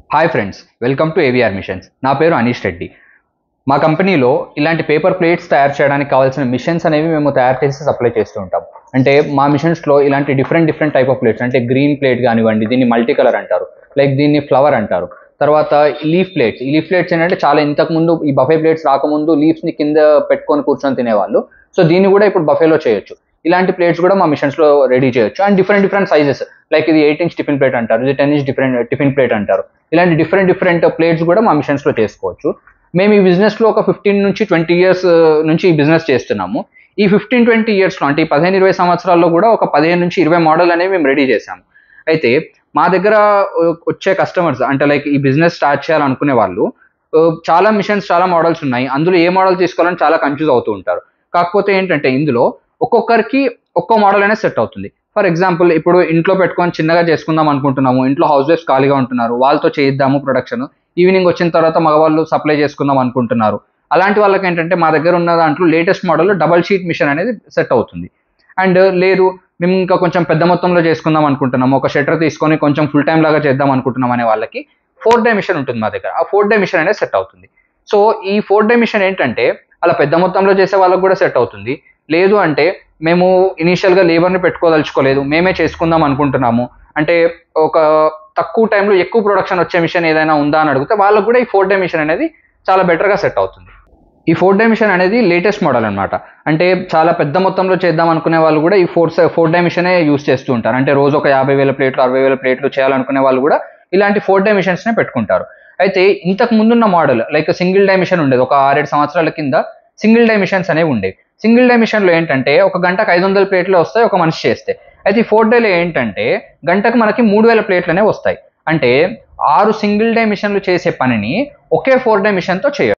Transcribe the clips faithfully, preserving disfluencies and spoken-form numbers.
Hi friends, welcome to AVR machines. నా పేరు అనీష్ రెడ్డి. మా కంపెనీలో ఇలాంటి పేపర్ ప్లేట్స్ తయారు చేయడానికి కావాల్సిన మిషన్స్ అనేవి మేము తయారు చేసి సప్లై చేస్తూ ఉంటాం. అంటే మా మిషన్స్లో ఇలాంటి different different type of plates, అంటే గ్రీన్ ప్లేట్ కానివ్వండి, దీన్ని మల్టీ కలర్ అంటారు, లైక్ దీన్ని ఫ్లవర్ అంటారు. తర్వాత లీఫ్ ప్లేట్స్. ఈ లీఫ్ ప్లేట్స్ ఏంటంటే చాలా ఇంతకుముందు ఈ బఫే ప్లేట్స్ రాకముందు లీఫ్స్ని కింద పెట్టుకొని కూర్చొని తినేవాళ్ళు. సో దీన్ని కూడా ఇప్పుడు బఫేలో చేయొచ్చు. ఇలాంటి ప్లేట్స్ కూడా మా మిషన్స్లో రెడీ చేయొచ్చు. And different different sizes, like ఇది ఎయిట్ ఇంచ్ టిఫిన్ ప్లేట్ అంటారు, ఇది ten inch different tiffin plate అంటారు. ఇలాంటి డిఫరెంట్ డిఫరెంట్ ప్లేట్స్ కూడా మా మిషన్స్లో చేసుకోవచ్చు. మేము ఈ బిజినెస్లో ఒక ఫిఫ్టీన్ నుంచి ట్వంటీ ఇయర్స్ నుంచి ఈ బిజినెస్ చేస్తున్నాము. ఈ ఫిఫ్టీన్ ట్వంటీ ఇయర్స్లో అంటే ఈ పదిహేను ఇరవై సంవత్సరాల్లో కూడా ఒక పదిహేను నుంచి ఇరవై మోడల్ అనేవి మేము రెడీ చేసాము. అయితే మా దగ్గర వచ్చే కస్టమర్స్ అంటే లైక్ ఈ బిజినెస్ స్టార్ట్ చేయాలనుకునే వాళ్ళు చాలా మిషన్స్, చాలా మోడల్స్ ఉన్నాయి. అందులో ఏ మోడల్ తీసుకోవాలని చాలా కన్ఫ్యూజ్ అవుతూ ఉంటారు. కాకపోతే ఏంటంటే ఇందులో ఒక్కొక్కరికి ఒక్కో మోడల్ అనేది సెట్ అవుతుంది. ఫర్ ఎగ్జాంపుల్, ఇప్పుడు ఇంట్లో పెట్టుకొని చిన్నగా చేసుకుందాం అనుకుంటున్నాము, ఇంట్లో హౌస్ వైఫ్స్ ఖాళీగా ఉంటున్నారు, వాళ్ళతో చేయిద్దాము ప్రొడక్షన్, ఈవినింగ్ వచ్చిన తర్వాత మగవాళ్ళు సప్లై చేసుకుందాం అనుకుంటున్నారు. అలాంటి వాళ్ళకి ఏంటంటే మా దగ్గర ఉన్న దాంట్లో latest model double sheet machine అనేది సెట్ అవుతుంది. అండ్ లేదు, మేము ఇంకా కొంచెం పెద్ద మొత్తంలో చేసుకుందాం అనుకుంటున్నాము, ఒక షట్టర్ తీసుకొని కొంచెం ఫుల్ టైం లాగా చేద్దాం అనుకుంటున్నాం అనే వాళ్ళకి ఫోర్ డే మిషన్ ఉంటుంది మా దగ్గర. ఆ ఫోర్ డే మిషన్ అనేది సెట్ అవుతుంది. సో ఈ ఫోర్ డే మిషన్ ఏంటంటే అలా పెద్ద మొత్తంలో చేసే వాళ్ళకి కూడా సెట్ అవుతుంది. లేదు అంటే మేము ఇనీషియల్గా లేబర్ని పెట్టుకోదలుచుకోలేదు, మేమే చేసుకుందాం అనుకుంటున్నాము అంటే ఒక తక్కువ టైంలో ఎక్కువ ప్రొడక్షన్ వచ్చే మిషన్ ఏదైనా ఉందా అని అడిగితే వాళ్ళకు కూడా ఈ ఫోర్ డే మిషన్ అనేది చాలా బెటర్గా సెట్ అవుతుంది. ఈ ఫోర్ డే మిషన్ అనేది లేటెస్ట్ మోడల్ అనమాట. అంటే చాలా పెద్ద మొత్తంలో చేద్దాం అనుకునే వాళ్ళు కూడా ఈ ఫోర్ ఫోర్ డే మిషనే యూస్ చేస్తూ ఉంటారు. అంటే రోజు ఒక యాభై వేల ప్లేట్లు అరవై వేల ప్లేట్లు చేయాలనుకునే వాళ్ళు కూడా ఇలాంటి ఫోర్ డే మిషన్స్నే పెట్టుకుంటారు. అయితే ఇంతకు ముందున్న model like single die machine ఉండేది. ఒక ఆరేడు సంవత్సరాల కింద సింగిల్ డే మిషన్స్ అనేవి ఉండేవి. సింగిల్ డే మిషన్లో ఏంటంటే ఒక గంటకు ఐదు వందల ప్లేట్లు వస్తాయి ఒక మనిషి చేస్తే. అయితే ఈ ఫోర్ డేలో ఏంటంటే గంటకు మనకి మూడు వేల ప్లేట్లు అనేవి వస్తాయి. అంటే ఆరు సింగిల్ డే మిషన్లు చేసే పనిని ఒకే ఫోర్ డే మిషన్తో చేయొచ్చు.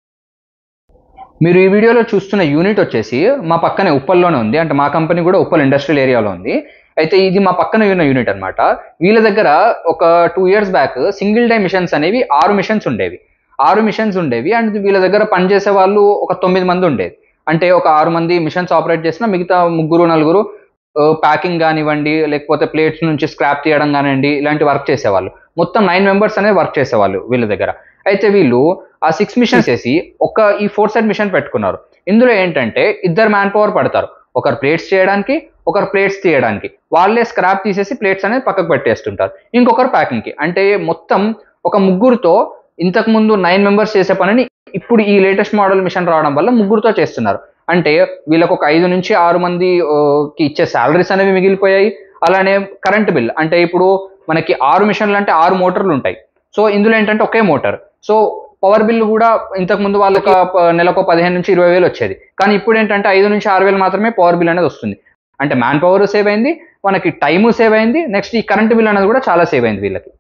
మీరు ఈ వీడియోలో చూస్తున్న యూనిట్ వచ్చేసి మా పక్కనే ఉప్పల్లోనే ఉంది. అంటే మా కంపెనీ కూడా ఉప్పల్ ఇండస్ట్రియల్ ఏరియాలో ఉంది. అయితే ఇది మా పక్కన ఉన్న యూనిట్ అనమాట. వీళ్ళ దగ్గర ఒక two years back single die machines అనేవి ఆరు మిషన్స్ ఉండేవి ఆరు మిషన్స్ ఉండేవి అండ్ వీళ్ళ దగ్గర పనిచేసే వాళ్ళు ఒక తొమ్మిది మంది ఉండేది. అంటే ఒక ఆరు మంది మిషన్స్ ఆపరేట్ చేసిన మిగతా ముగ్గురు నలుగురు ప్యాకింగ్ కానివ్వండి, లేకపోతే ప్లేట్స్ నుంచి స్క్రాప్ తీయడం కానివ్వండి, ఇలాంటి వర్క్ చేసేవాళ్ళు. మొత్తం నైన్ మెంబర్స్ అనేది వర్క్ చేసేవాళ్ళు వీళ్ళ దగ్గర. అయితే వీళ్ళు ఆ సిక్స్ మిషన్స్ వేసి ఒక ఈ ఫోర్ సైడ్ మిషన్ పెట్టుకున్నారు. ఇందులో ఏంటంటే ఇద్దరు మ్యాన్ పవర్ పడతారు, ఒకరు ప్లేట్స్ చేయడానికి, ఒకరు ప్లేట్స్ తీయడానికి. వాళ్ళే స్క్రాప్ తీసేసి ప్లేట్స్ అనేది పక్కకు పెట్టేస్తుంటారు, ఇంకొకరు ప్యాకింగ్కి. అంటే మొత్తం ఒక ముగ్గురుతో ఇంతకు ముందు నైన్ మెంబర్స్ చేసే పనిని ఇప్పుడు ఈ లేటెస్ట్ మోడల్ మిషన్ రావడం వల్ల ముగ్గురుతో చేస్తున్నారు. అంటే వీళ్ళకు ఒక ఐదు నుంచి ఆరు మందికి ఇచ్చే శాలరీస్ అనేవి మిగిలిపోయాయి. అలానే కరెంట్ బిల్, అంటే ఇప్పుడు మనకి ఆరు మిషన్లు అంటే ఆరు మోటార్లు ఉంటాయి. సో ఇందులో ఏంటంటే ఒకే మోటార్. సో పవర్ బిల్ కూడా ఇంతకు ముందు వాళ్ళకి నెలకు పదిహేను నుంచి ఇరవై వేలు వచ్చేది, కానీ ఇప్పుడు ఏంటంటే ఐదు నుంచి ఆరు వేలు మాత్రమే పవర్ బిల్ అనేది వస్తుంది. అంటే మ్యాన్ పవర్ సేవ్ అయింది, మనకి టైము సేవ్ అయింది, నెక్స్ట్ ఈ కరెంట్ బిల్ అనేది కూడా చాలా సేవ్ అయింది వీళ్ళకి.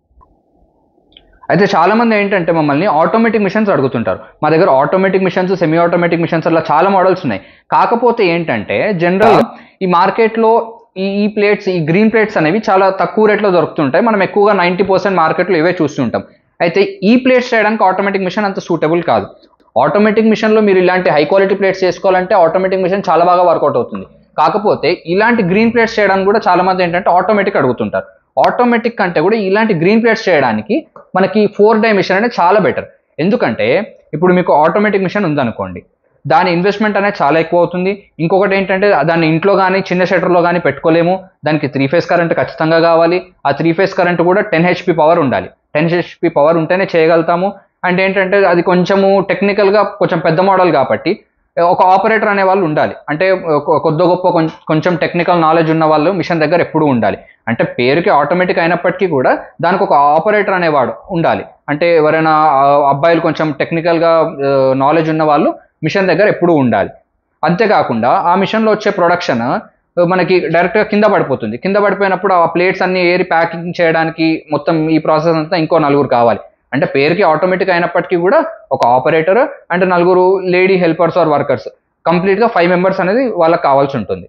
అయితే చాలా మంది ఏంటంటే మమ్మల్ని ఆటోమేటిక్ మిషన్స్ అడుగుతుంటారు. మా దగ్గర automatic machines, semi automatic machines అలా చాలా మోడల్స్ ఉన్నాయి. కాకపోతే ఏంటంటే జనరల్ ఈ మార్కెట్లో ఈ ఈ ప్లేట్స్, ఈ గ్రీన్ ప్లేట్స్ అనేవి చాలా తక్కువ రేట్లో దొరుకుతుంటాయి. మనం ఎక్కువగా నైంటీ పర్సెంట్ మార్కెట్లో ఇవే చూస్తుంటాం. అయితే ఈ ప్లేట్స్ చేయడానికి ఆటోమేటిక్ మిషన్ అంత సూటబుల్ కాదు. ఆటోమేటిక్ మిషన్లో మీరు ఇలాంటి హై క్వాలిటీ ప్లేట్స్ చేసుకోవాలంటే ఆటోమేటిక్ మిషన్ చాలా బాగా వర్కౌట్ అవుతుంది. కాకపోతే ఇలాంటి గ్రీన్ ప్లేట్స్ చేయడానికి కూడా చాలా మంది ఏంటంటే ఆటోమేటిక్ అడుగుతుంటారు. ఆటోమేటిక్ కంటే కూడా ఇలాంటి గ్రీన్ ప్లేట్స్ చేయడానికి మనకి ఫోర్ డే మిషన్ అనేది చాలా బెటర్. ఎందుకంటే ఇప్పుడు మీకు ఆటోమేటిక్ మిషన్ ఉందనుకోండి, దాని ఇన్వెస్ట్మెంట్ అనేది చాలా ఎక్కువ అవుతుంది. ఇంకొకటి ఏంటంటే దాన్ని ఇంట్లో కానీ చిన్న షట్టర్లో కానీ పెట్టుకోలేము. దానికి త్రీ ఫేస్ కరెంట్ ఖచ్చితంగా కావాలి. ఆ త్రీ ఫేస్ కరెంట్ కూడా టెన్ హెచ్పి పవర్ ఉండాలి. టెన్ హెచ్పి పవర్ ఉంటేనే చేయగలుగుతాము. అంటే ఏంటంటే అది కొంచెము టెక్నికల్గా కొంచెం పెద్ద మోడల్ కాబట్టి ఒక ఆపరేటర్ అనే వాళ్ళు ఉండాలి. అంటే కొద్ది గొప్ప కొంచెం టెక్నికల్ నాలెడ్జ్ ఉన్న వాళ్ళు మిషన్ దగ్గర ఎప్పుడూ ఉండాలి. అంటే పేరుకి ఆటోమేటిక్ అయినప్పటికీ కూడా దానికి ఒక ఆపరేటర్ అనేవాడు ఉండాలి. అంటే ఎవరైనా అబ్బాయిలు కొంచెం టెక్నికల్గా నాలెడ్జ్ ఉన్న వాళ్ళు మిషన్ దగ్గర ఎప్పుడూ ఉండాలి. అంతేకాకుండా ఆ మిషన్లో వచ్చే ప్రొడక్షన్ మనకి డైరెక్ట్గా కింద పడిపోతుంది. కింద పడిపోయినప్పుడు ఆ ప్లేట్స్ అన్ని ఏరి ప్యాకింగ్ చేయడానికి మొత్తం ఈ ప్రాసెస్ అంతా ఇంకో నలుగురు కావాలి. అంటే పేరుకి ఆటోమేటిక్ అయినప్పటికీ కూడా ఒక ఆపరేటర్ అంటే నలుగురు లేడీ హెల్పర్స్ ఆర్ వర్కర్స్, కంప్లీట్గా ఫైవ్ మెంబర్స్ అనేది వాళ్ళకి కావాల్సి ఉంటుంది.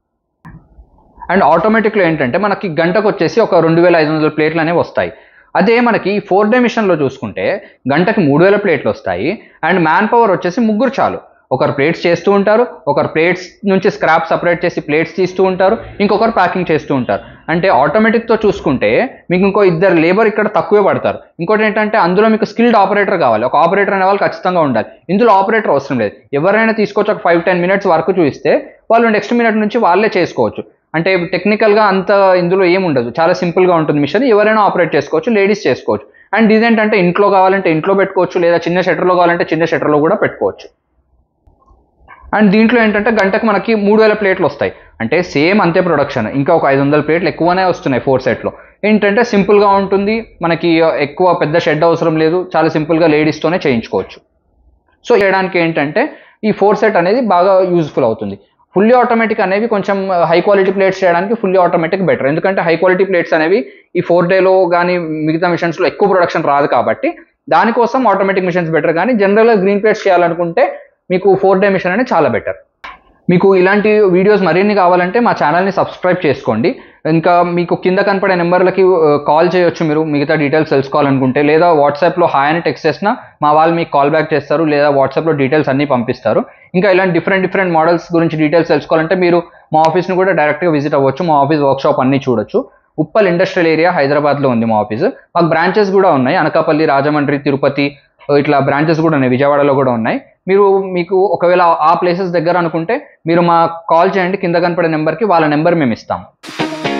అండ్ ఆటోమేటిక్లో ఏంటంటే మనకి గంటకు వచ్చేసి ఒక రెండు వేల ఐదు వందల ప్లేట్లు అనేవి వస్తాయి. అదే మనకి ఫోర్ డే మిషన్లో చూసుకుంటే గంటకి మూడు వేల ప్లేట్లు వస్తాయి. అండ్ మ్యాన్ పవర్ వచ్చేసి ముగ్గురు చాలు. ఒకరు ప్లేట్స్ చేస్తూ ఉంటారు, ఒకరు ప్లేట్స్ నుంచి స్క్రాప్ సపరేట్ చేసి ప్లేట్స్ తీస్తూ ఉంటారు, ఇంకొకరు ప్యాకింగ్ చేస్తూ ఉంటారు. అంటే ఆటోమేటిక్తో చూసుకుంటే మీకు ఇంకో ఇద్దరు లేబర్ ఇక్కడ తక్కువే పడతారు. ఇంకోటి ఏంటంటే అందులో మీకు స్కిల్డ్ ఆపరేటర్ కావాలి, ఒక ఆపరేటర్ అనే వాళ్ళు ఖచ్చితంగా ఉండాలి. ఇందులో ఆపరేటర్ అవసరం లేదు, ఎవరైనా తీసుకొచ్చి ఒక ఫైవ్ టెన్ మినిట్స్ వరకు చూస్తే వాళ్ళు నెక్స్ట్ మినిట్ నుంచి వాళ్ళే చేసుకోవచ్చు. అంటే టెక్నికల్గా అంత ఇందులో ఏముండదు, చాలా సింపుల్గా ఉంటుంది మిషన్, ఎవరైనా ఆపరేట్ చేసుకోవచ్చు, లేడీస్ చేసుకోవచ్చు. అండ్ ఇదేంటంటే ఇంట్లో కావాలంటే ఇంట్లో పెట్టుకోవచ్చు, లేదా చిన్న షట్టర్లో కావాలంటే చిన్న షట్టర్లో కూడా పెట్టుకోవచ్చు. అండ్ దీంట్లో ఏంటంటే గంటకు మనకి మూడు వేల ప్లేట్లు వస్తాయి, అంటే సేమ్ అంతే ప్రొడక్షన్, ఇంకా ఒక ఐదు వందల ప్లేట్లు ఎక్కువనే వస్తున్నాయి ఫోర్ సెట్లో. ఏంటంటే సింపుల్గా ఉంటుంది, మనకి ఎక్కువ పెద్ద షెడ్ అవసరం లేదు, చాలా సింపుల్గా లేడీస్తోనే చేయించుకోవచ్చు. సో చేయడానికి ఏంటంటే ఈ ఫోర్ సెట్ అనేది బాగా యూజ్ఫుల్ అవుతుంది. ఫుల్లీ ఆటోమేటిక్ అనేవి కొంచెం హై క్వాలిటీ ప్లేట్స్ చేయడానికి ఫుల్లీ ఆటోమేటిక్ బెటర్, ఎందుకంటే హై క్వాలిటీ ప్లేట్స్ అనేవి ఈ ఫోర్ డేలో కానీ మిగతా మిషన్స్లో ఎక్కువ ప్రొడక్షన్ రాదు కాబట్టి దానికోసం ఆటోమేటిక్ మిషన్స్ బెటర్. కానీ జనరల్గా గ్రీన్ ప్లేట్స్ చేయాలనుకుంటే మీకు ఫోర్ డే మిషన్ అనేది చాలా బెటర్. మీకు ఇలాంటి వీడియోస్ మరిన్ని కావాలంటే మా ఛానల్ని సబ్స్క్రైబ్ చేసుకోండి. ఇంకా మీకు కింద కనపడే నెంబర్లకి కాల్ చేయొచ్చు మీరు మిగతా డీటెయిల్స్ తెలుసుకోవాలనుకుంటే, లేదా వాట్సాప్లో హాయ్ అని టెక్స్ట్ చేసినా మా వాళ్ళు మీకు కాల్ బ్యాక్ చేస్తారు, లేదా వాట్సాప్లో డీటెయిల్స్ అన్నీ పంపిస్తారు. ఇంకా ఇలాంటి డిఫరెంట్ డిఫరెంట్ మోడల్స్ గురించి డీటెయిల్స్ తెలుసుకోవాలంటే మీరు మా ఆఫీస్ని కూడా డైరెక్ట్గా విజిట్ అవ్వచ్చు. మా ఆఫీస్ వర్క్షాప్ అన్నీ చూడొచ్చు. ఉప్పల్ ఇండస్ట్రియల్ ఏరియా హైదరాబాద్లో ఉంది మా ఆఫీస్. మాకు బ్రాంచెస్ కూడా ఉన్నాయి, అనకాపల్లి, రాజమండ్రి, తిరుపతి, ఇట్లా బ్రాంచెస్ కూడా ఉన్నాయి, విజయవాడలో కూడా ఉన్నాయి. మీరు మీకు ఒకవేళ ఆ ప్లేసెస్ దగ్గర అనుకుంటే మీరు మా కాల్ చేయండి, కింద కనపడే నెంబర్కి వాళ్ళ నెంబర్ మేము ఇస్తాం.